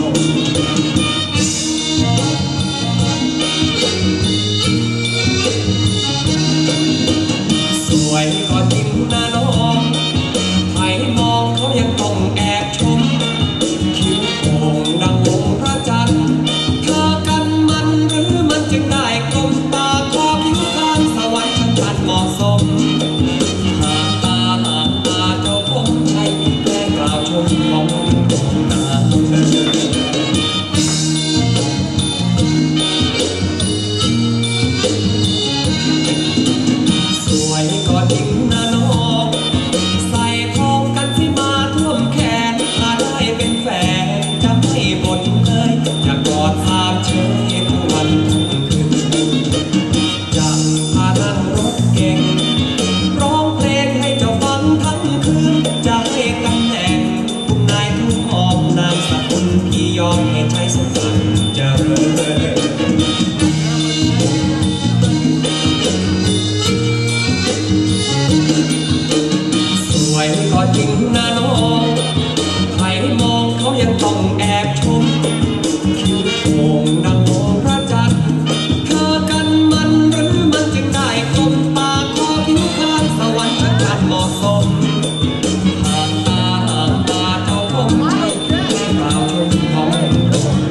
สวยก็จริงนะน้องใครมองเขายังต้องแอบชมคิ้วโป่งดังวงพระจันทร์เธอกันมันหรือมันจึงได้กลมตาขอผิวพรรณสวรรค์ฉันทันเหมาะสมหากตาเจ้าคงใช่แค่กล่าวชมของนาสวยก็จริงนะน้องใส่ทองกันสิมาท่วมแขนถ้าได้เป็นแฟนจะไม่บ่นเลยอยากกอดสามเชยทุกวันทุกคืนอยากพานั่งรถเก่งร้องเพลงให้เจ้าฟังทั้งคืนจะให้ตำแหน่งคุณนายทุกหอมนามสกุลที่ยอมให้ใช้สมบัติเจริญสวยก็จริงนะน้องใครมองเขายังต้องแอบชมคิ้วโป่งดังวงพระจันทร์เธอกันมันหรือมันจึงได้กลมตาขอผิวพรรณสวรรค์ฉันทันเหมาะสมหากตาเจ้าคงใช่แค่กล่าวชมของ